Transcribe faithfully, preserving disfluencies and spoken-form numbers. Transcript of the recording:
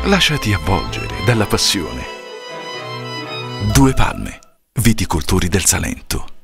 Lasciati avvolgere dalla passione. Due Palme, viticoltori del Salento.